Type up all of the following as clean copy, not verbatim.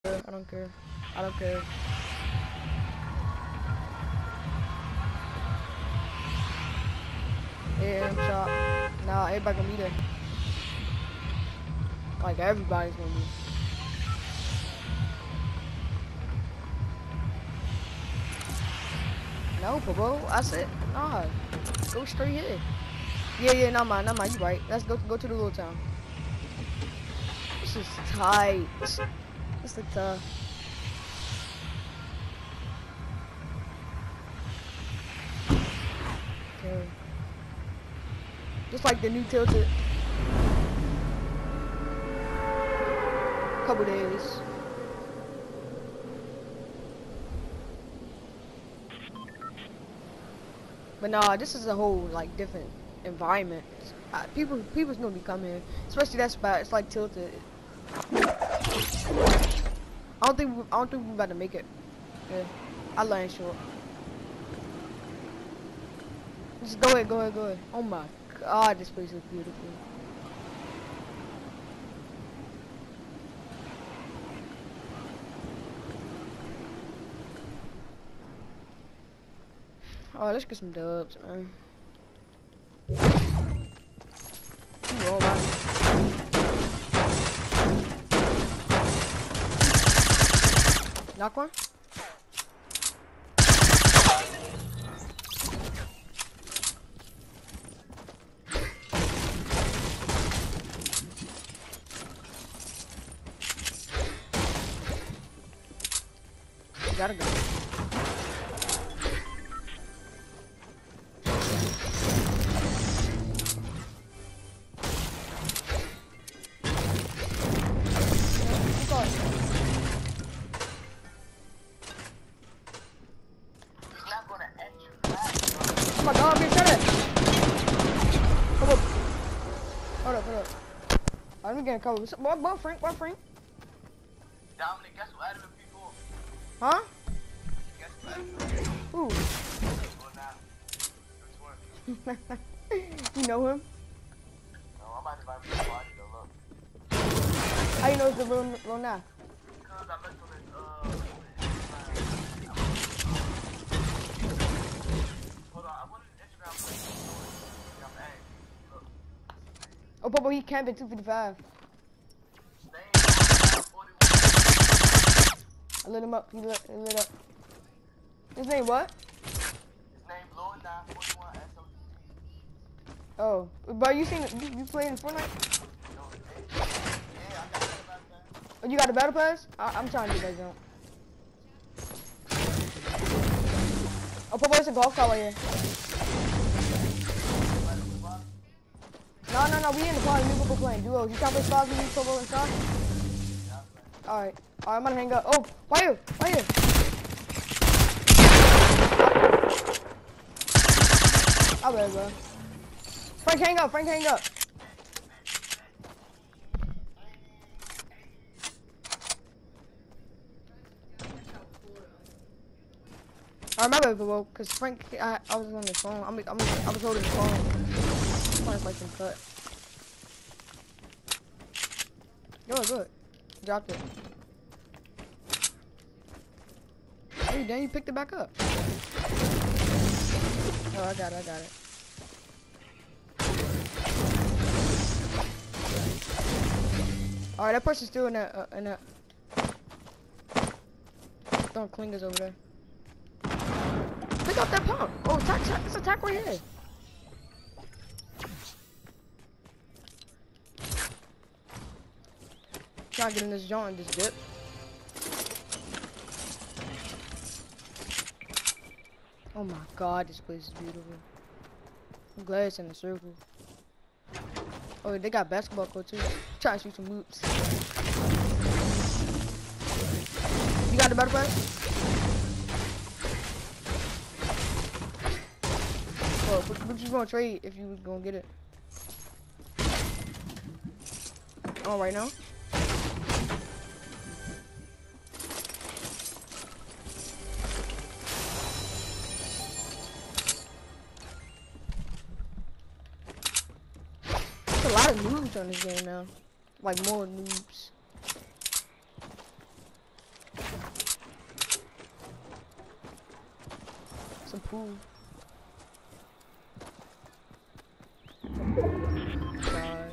I don't care. I don't care. Yeah, I'm shot. Nah, everybody gonna be there. Like everybody's gonna be. No, bro. I said, nah. Go straight here. Yeah, not mine. You right. Let's go to the little town. This is tight. This looks tough. Okay. Just like the new Tilted. Couple days. But nah, this is a whole like different environment. People's gonna be coming here, especially that spot. It's like Tilted. I don't think we're about to make it. Yeah, I land short. Just go ahead. Oh my God, this place is beautiful. Oh, let's get some dubs, man. Roll out. Knock one. Gotta go. Oh my God, get shot at. Come up. Hold up. Let me get a cover. What Frank? Dominic, guess who added me people? Huh? Guess who added me? Who? Well, now. Which one? You know him? No, I'm about to buy me a body though, look. How you know it's the real now? Because I looked on his, hold on, I went on Instagram page. I'm adding. Look. Oh, Popo, he camping 255. Stay 41. I lit him up. He lit up. His name what? His name Lord 941 SOTC. Oh, but you playing Fortnite? No, yeah, I got that about that. Oh, you got a battle pass? I'm trying to do that jump. Oh, Popo, it's a golf cart right here. No, we in the party. Me and Popo playing duos. You trying to play spots with me, Popo, and Sean? Alright, I'm gonna hang up. Oh, right here. I bet, bro. Frank, hang up. I remember, bro, because Frank, I was on the phone. I was holding the phone. I'm like some cut. Good. Dropped it. Hey, then you picked it back up. Oh, I got it. Alright, that person's still in that, throwing clingers over there. Pick up that pump. Oh, it's attack right here. Trying to get in this joint, this dip. Oh my God, this place is beautiful. I'm glad it's in a circle. Oh, they got basketball court too. Trying to shoot some hoops. You got the battle pass? Oh, what you gonna trade if you was gonna get it? Oh, right now? There's a lot of noobs on this game now. Like more noobs. Improve. God.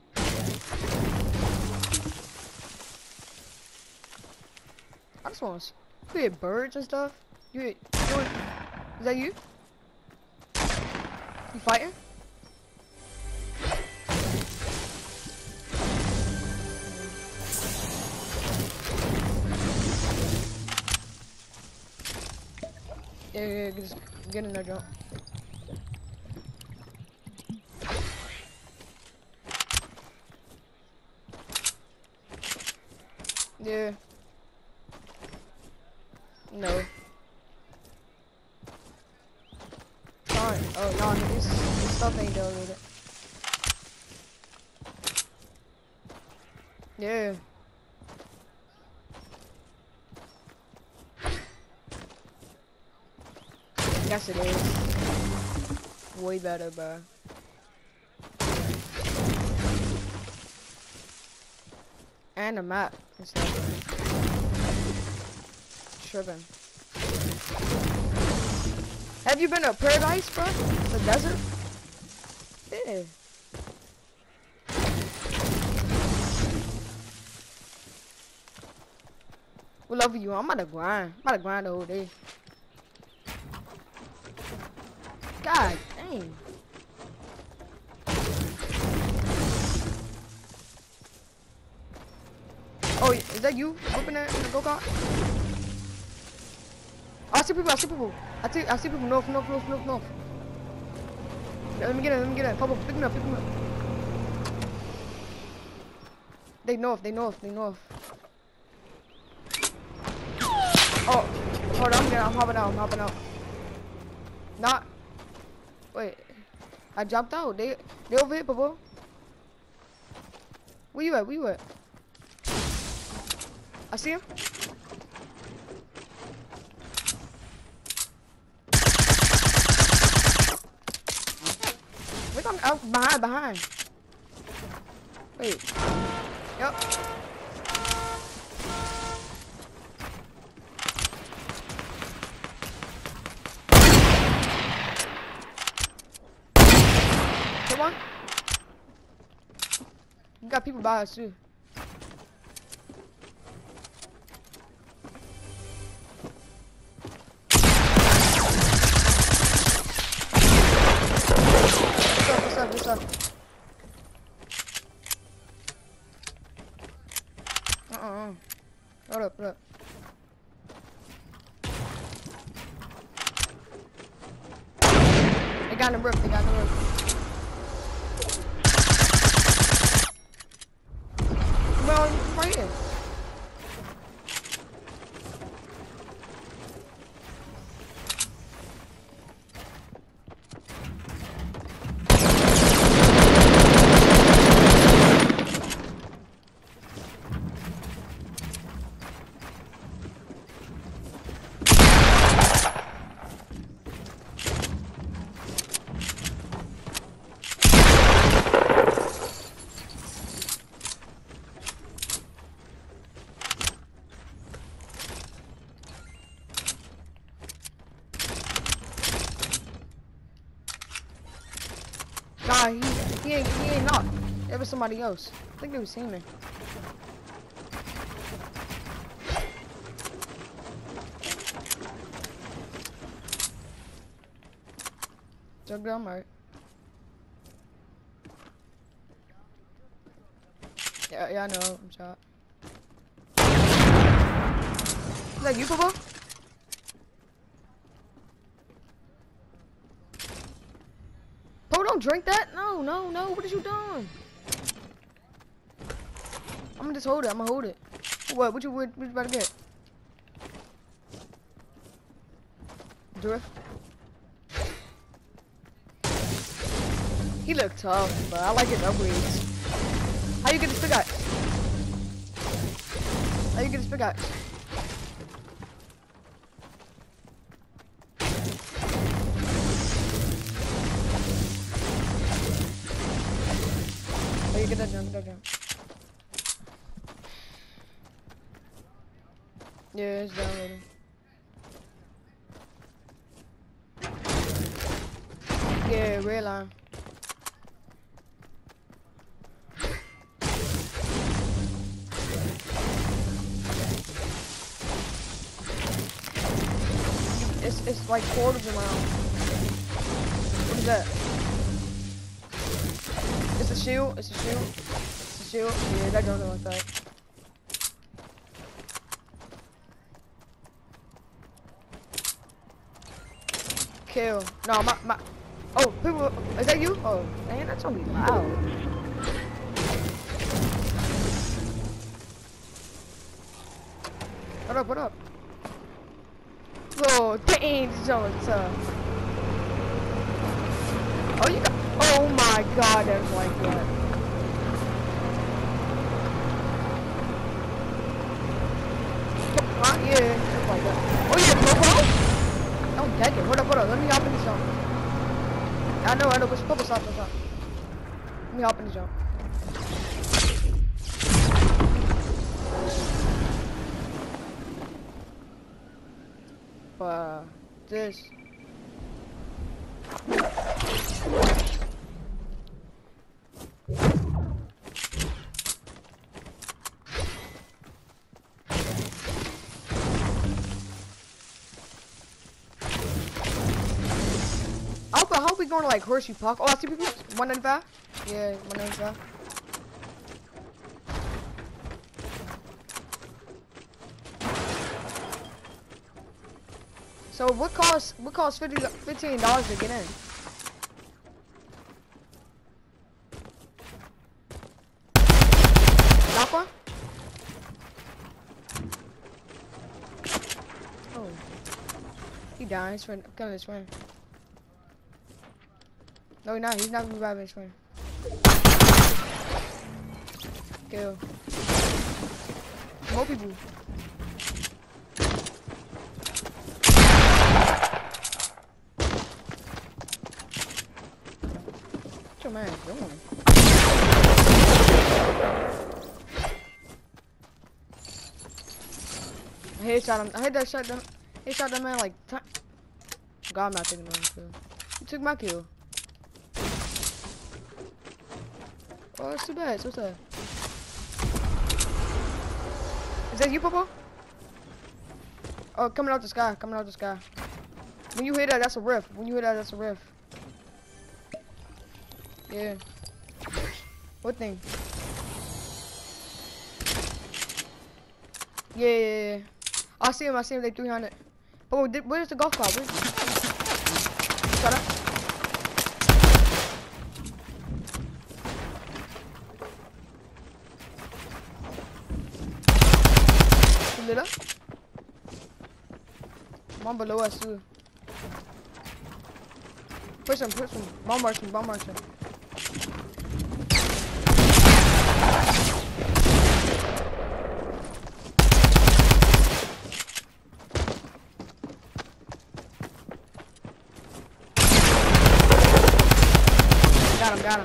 I just want to create birds and stuff. Is that you? You fighting? Yeah, just get in there, jump. Yeah. No. Fine. Oh no, this stuff ain't downloaded. Yeah. Yes, it is. Way better, bro. And a map and stuff. Tripping. Have you been to Paradise, bro? The desert? Yeah. What level you on? I'm about to grind. I'm about to grind the whole day. God dang. Oh, is that you whipping that in the go-kart? Oh, I see people, I see people. I see people north. Yeah, let me get in. Pop up, pick me up. They north. Oh, hold on, I'm hopping out. Not, wait, I dropped out. They over here, Papa. Where you at? I see him. Wait, I'm out behind. Wait. Yep. Come on. You got people by us too. What's up? Hold up. They got in the roof. Well, right here. Nah, he ain't knocked. It was somebody else. I think it was him. Jug down, right? Yeah, I know. I'm shot. Is that you, Papa? Papa, don't drink that. No. What are you doing? I'm gonna just hold it. What you about to get? Drift. He looked tough, but I like his upgrades. How you get his pickaxe? How you get that jump? Yeah, it's downloading. Yeah, red line. It's like quarters around. What is that? It's a shield. It's a shield. It's a shield. Yeah, that don't look like that. Kill. No, my. Oh, people. Is that you? Oh, man, that's gonna be loud. What up? What up? Oh, dang, this joint was tough. Oh, you got. Oh my God, that's like that. Yeah, that's like that. Oh yeah, Popo. Don't deck it. Hold up. Let me hop in the jump. I know. What's Popo? Stop. Let me hop in the jump. This. I hope we going to like Horseshoe Park. Oh, I see people. 195. Yeah, 195. So what costs $15 to get in? Knock one? Oh. He dying, his friend, killing his friend. No, he's not. He's not reviving his friend. Kill. More people. What's your man doing? I headshot him. I hit that shot. Headshot that man like. God, I'm not taking no kill. He took my kill. Oh, that's too bad. What's that? Is that you, Popo? Oh, coming out the sky. Coming out the sky. When you hit that, that's a rift. When you hit that, that's a rift. Yeah. What thing? Yeah. I see him. They 300. Oh, where's the golf club? Shut up. He lit up. One below us too. Push him. Bomb march him. Got him.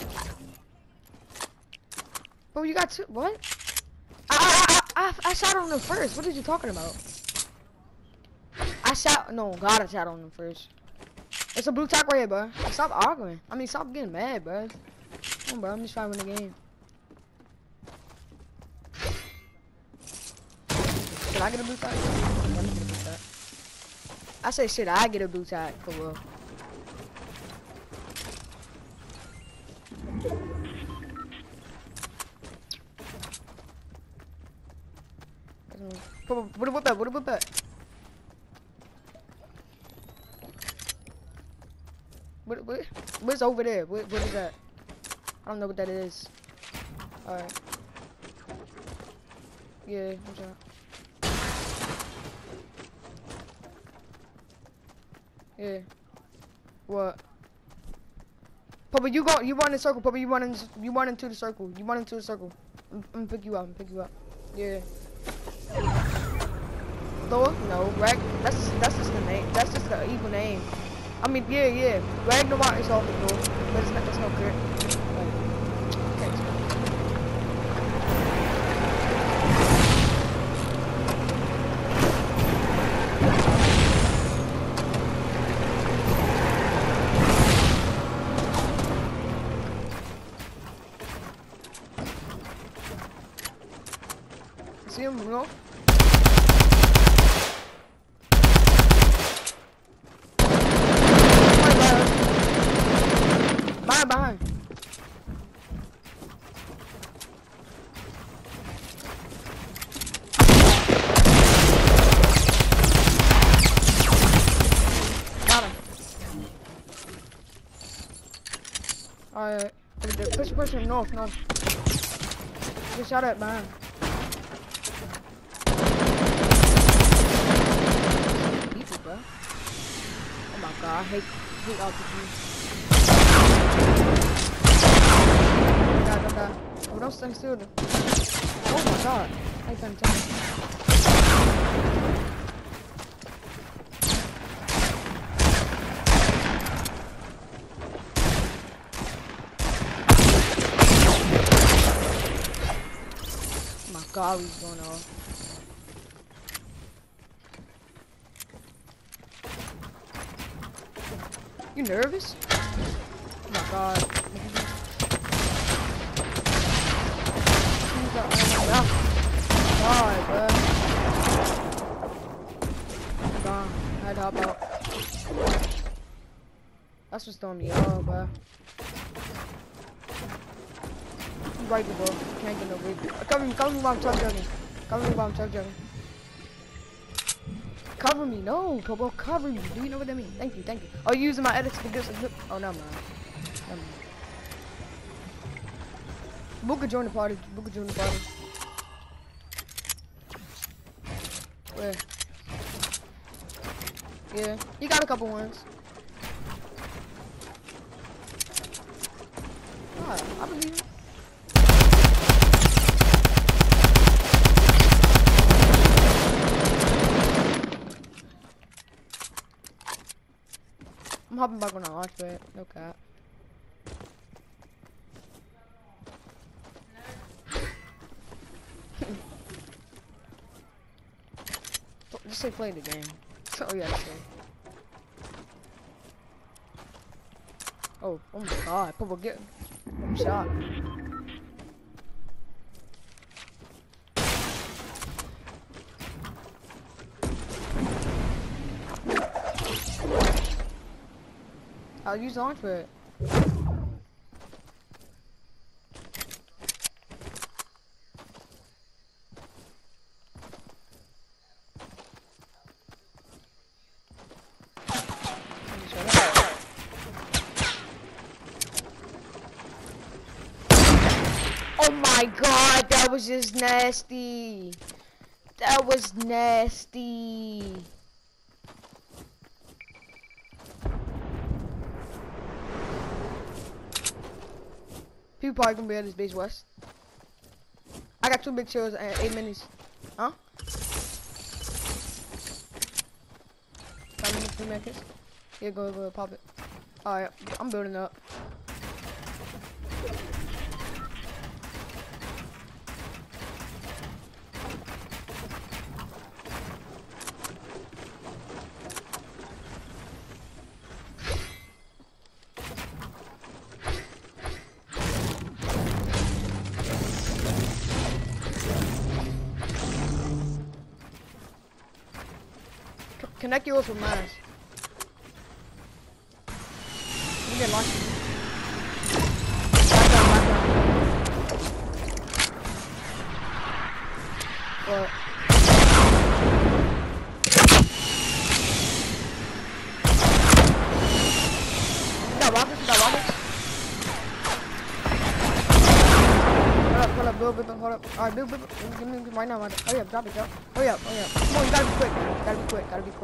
Bro, you got two. What? I shot on him first. What are you talking about? I shot on him first. It's a blue tack right here, bro. Stop arguing. I mean, stop getting mad, bro. Come on, bro. I'm just trying to win the game. Should I get a blue tack? Let me get a blue tack. I say, should I get a blue tack for real? What about that? What's over there? What is that? I don't know what that is. Alright. Yeah, watch out. Yeah. What? Papa, you run in circle. Papa, you run into the circle. I'm gonna pick you up. Yeah. Thor? No, Rag. That's just the name. That's just the evil name. I mean, yeah. Ragnarok is off the door, but it's no crit. person north. Just shot at behind. People, bro. Oh my god, I hate RPG. Die. Oh, don't stand still. Oh my god. I can't tell. Oh my god, he's going off. You nervous? Oh my god. God, bro. God, I had to hop out. That's what's throwing me off, bro. I'm right, bro. Can't get no break. Cover me while I'm chuck jugging. Cover me, no, bro, cover me. Do you know what I mean? Thank you. Oh, you using my edits to get some clip? Oh, no, man. Booker join the party. Where? Yeah, you got a couple ones. Ah, I believe it. I'm hopping back on the launch pad. No cap. Just say play the game. Oh yeah, that's it. Oh my god, Purple get I'm shot. I'll use the launch pad. Oh my god, that was just nasty. That was nasty. People probably gonna be at this base west. I got 2 big chills and 8 minis. Huh? 5 minutes, 2 minutes. Yeah, go pop it. Alright, I'm building up. Connect yours with mine. You get lost. Back down. What? You got rockets? Hold up, build, hold up. Alright, build, give me right now, hurry up, drop it, hurry up. Come on, you gotta be quick, Thank you.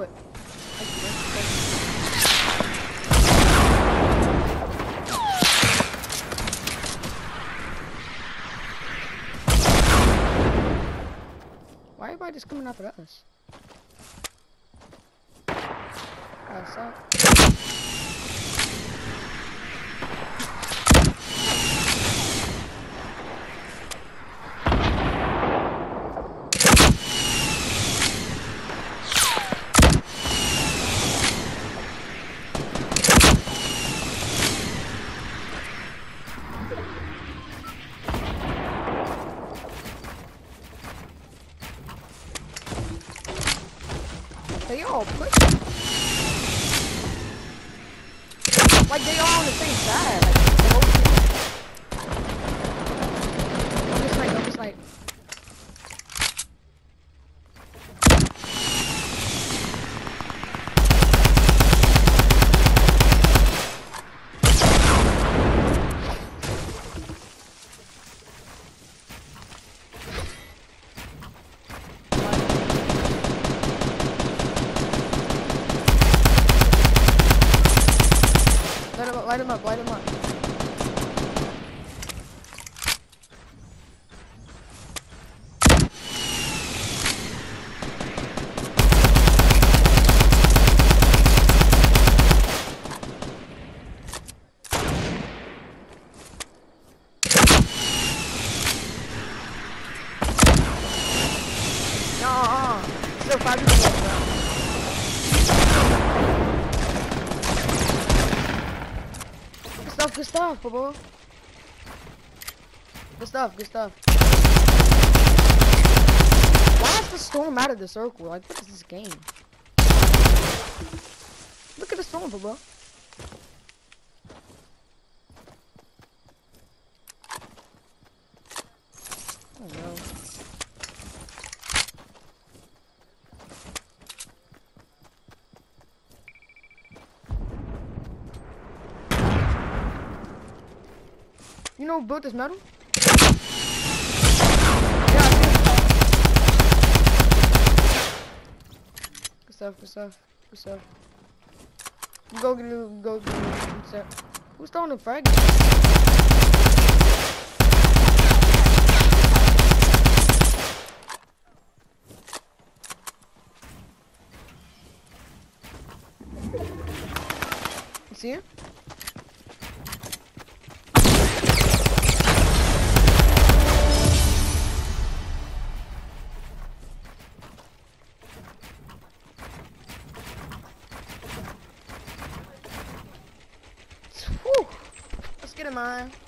Why everybody just coming after us? That's up. They all pushing. Like they all on the same side. Like the whole team. Don't just like. Light him up, light him up. Still 5 people left, bro. Good stuff, bro. Good stuff, good stuff. Why is the storm out of the circle? Like, what is this game? Look at the storm, bro. Oh no. You know who built this metal? Yeah, good stuff, good stuff, good stuff. You go get it, Who's throwing the frag? You see him? Let's get him, man.